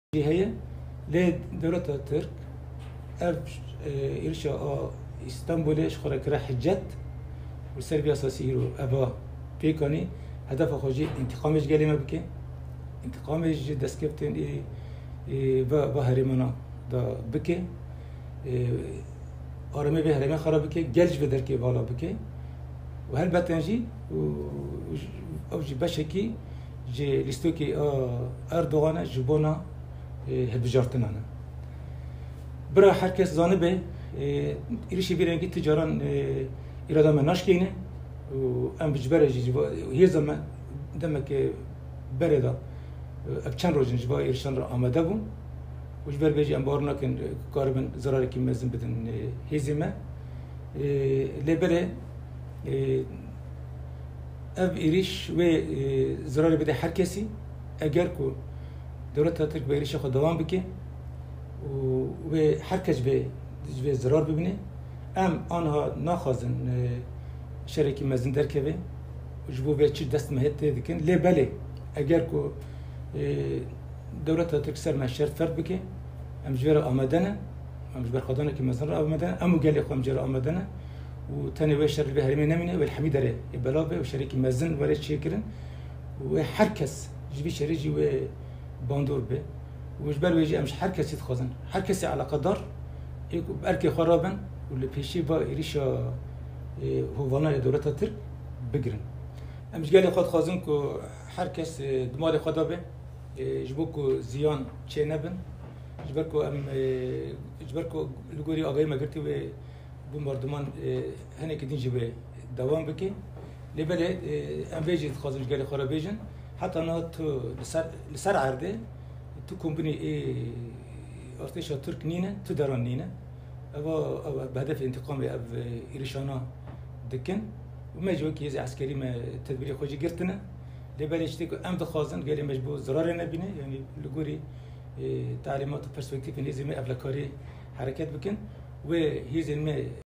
هي لدولة ترك أب إرشاء إسطنبول شخرا كرا حجت والسربيا أساسي رو أبا بيكاني هدف خواجي انتقامش جالي ما بكي انتقامش دستكفتن با هرمانا دا بكي آرامي به هرمان خراب بكي جلج بدر كي بالا بكي وهل بتنجي أو جي بشكي جي لستوكي أردوغانا جبونا هبجارتنانا برا herkes zanı be irişi bir rengi ticaran irada menaş kine em bicbere jiva her zaman demek ki bereda akçan rojin jiva irşan ra amade bun وجبر بيجي ام بارنا كن قاربن زرار كي مزن بدن هزمه لبره ev iriş ve zararı bide herkesi eğer ku devlet Türk ve irişe devam bike ve herkes ve zarar bibine em anha naxazın şereki mezin derkeve jbu ve çi dest mehette dikin lebele eğer ku devlet Türk serme şert fert bike em jbera amadana em jber khadana ki mezin amadana em gel kham jera amadana وتاني وشر البهرمي نمني والحميد عليه بلابه وشريك مازن ولا شيكرن وحركس جبي شريجي وباندور به وجبال ويجي امش حركس يتخزن حركس على قدر باركي خرابا واللي بيشي با يريشا هو فانا دولة ترك بقرن امش قال لي خد خازن كو حركس دمالي خدابه جبوكو زيان تشينبن جبركو ام جبركو لغوري اغاي ما قرتي bu mardman hene kedin jibe devam bike lebele em vejit khazin gele kharabejin hatta na tu lisar arde tu kompani arteşa Türk nine tu daran nine ava بهدف انتقام ev irişana dikin ومجبور ki yezi askeri me tedbiri khoji girtine lebele işte em de khazin gele mecbur zarar ne bine yani luguri talimat perspektif nizmi evlakari hareket bikin ve hizilme